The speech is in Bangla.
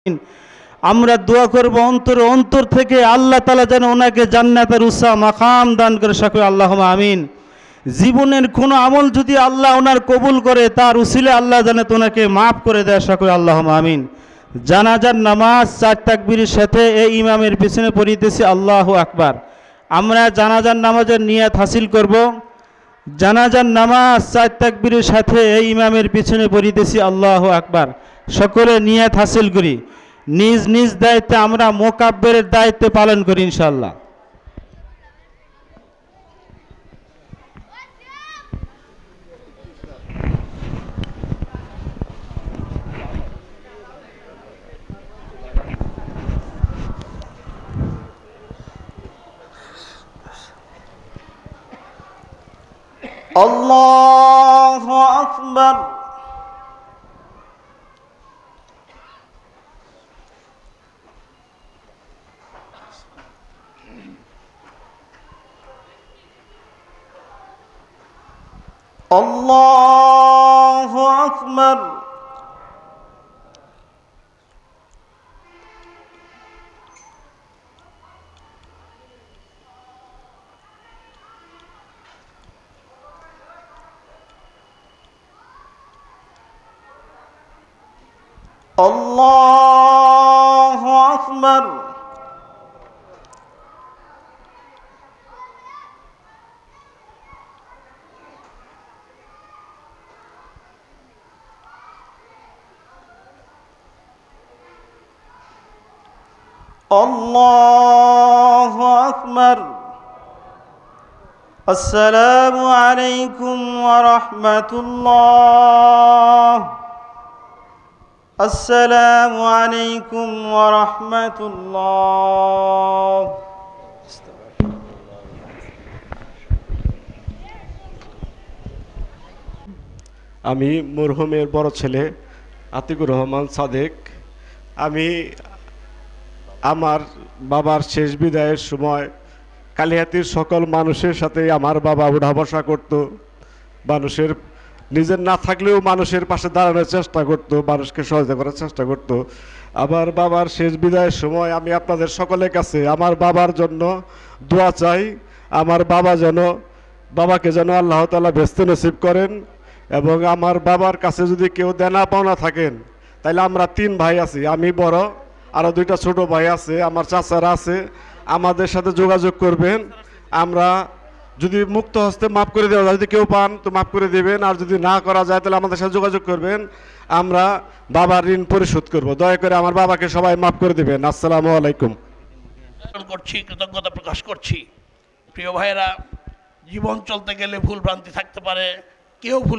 আমরা দোয়া করব অন্তর অন্তর থেকে আল্লাহ তাআলা যেন ওনাকে জান্নাতের উচ্চ মাকাম দান করে, সকলে আল্লাহুম্মা আমিন। জীবনের কোনো আমল যদি আল্লাহ ওনার কবুল করে, তার উসিলে আল্লাহ যেন ওনাকে মাফ করে দেয়, সকলে আল্লাহুম্মা আমিন। জানাজার নামাজ 4 তাকবীরের সাথে এই ইমামের পিছনে পড়িতেছি আল্লাহু আকবার। আমরা জানাজার নামাজের নিয়াত হাসিল করব। জানাজার নামাজ 4 তাকবীরের সাথে এই ইমামের পিছনে পড়িতেছি আল্লাহু আকবার। সকলে নিয়াত হাসিল করি, নিজ নিজ দায়িত্বে আমরা মোকাব্বিরের দায়িত্ব পালন করি ইনশাআল্লাহ। আল্লাহু আকবার। আল্লাহু আকবার। আল্লাহু আকবার। আল্লাহু আকবার। আসসালামু আলাইকুম ওয়া রাহমাতুল্লাহ। আসসালামু আলাইকুম ওয়া রাহমাতুল্লাহ। আমি মরহুমের বড় ছেলে আতিকুর রহমান সাদেক। আমি আমার বাবার শেষ বিদায়ের সময় কালিহাতীর সকল মানুষের সাথে আমার বাবা উঠা বসা করত। মানুষের নিজের না থাকলেও মানুষের পাশে দাঁড়ানোর চেষ্টা করত, মানুষকে সহায়তা করার চেষ্টা করত। আবার বাবার শেষ বিদায়ের সময় আমি আপনাদের সকলের কাছে আমার বাবার জন্য দোয়া চাই। আমার বাবাকে যেন আল্লাহ তাআলা বেহেশত নসিব করেন। এবং আমার বাবার কাছে যদি কেউ দেনা পাওনা থাকেন, তাহলে আমরা 3 ভাই আছি, আমি বড়, আরও 2টা ছোট ভাই আছে, আমার চাচারা আছে, আমাদের সাথে যোগাযোগ করবেন। আমরা যদি মুক্ত হস্তে মাফ করে দেওয়া যায়, যদি কেউ পান তো মাফ করে দেবেন, আর যদি না করা যায় তাহলে আমাদের সাথে যোগাযোগ করবেন, আমরা বাবার ঋণ পরিশোধ করব। দয়া করে আমার বাবাকে সবাই মাফ করে দেবেন। আসসালামু আলাইকুম। কৃতজ্ঞতা প্রকাশ করছি। প্রিয় ভাইয়েরা, জীবন চলতে গেলে ভুল ভ্রান্তি থাকতে পারে, কেউ ভুল